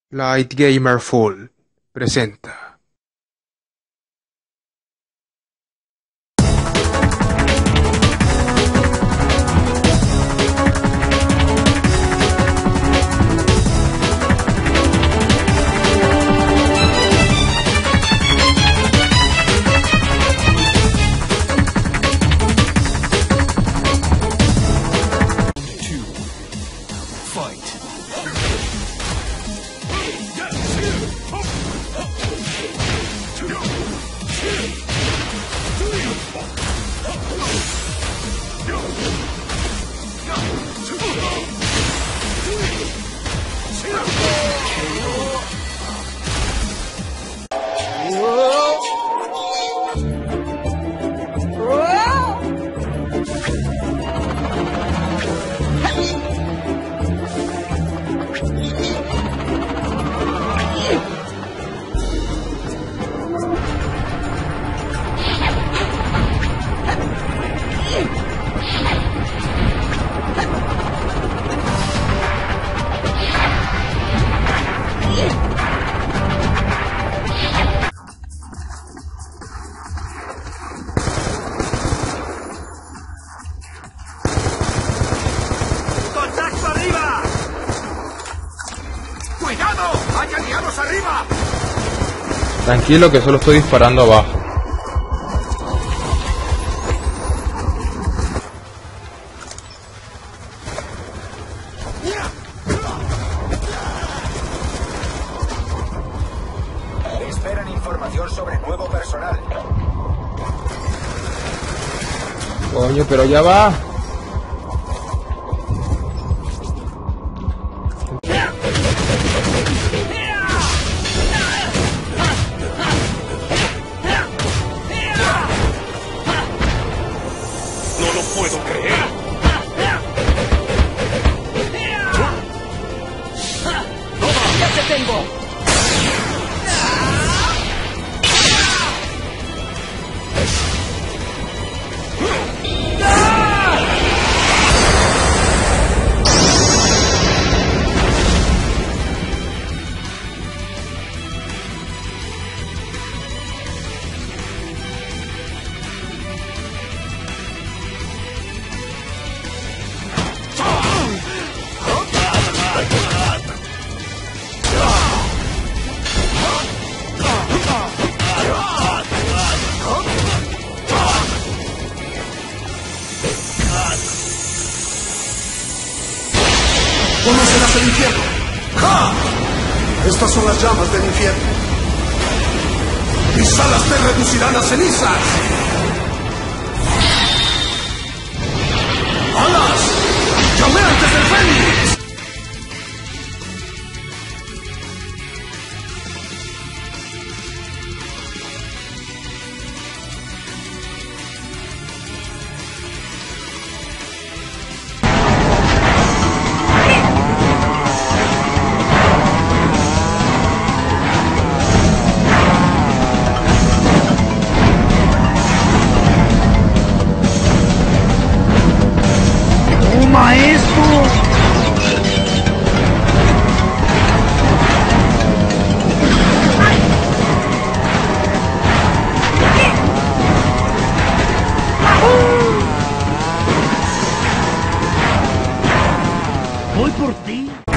Light Gamer Full presenta. ¡Hay aliados arriba! Tranquilo que solo estoy disparando abajo. Esperan información sobre nuevo personal. Coño, pero ya va. ¡No lo puedo creer! ¡Ya te tengo! ¿Conocerás el infierno? ¡Ja! Estas son las llamas del infierno. Mis alas te reducirán a cenizas. ¡Alas! ¡Llamé antes del Fénix! Voy por ti.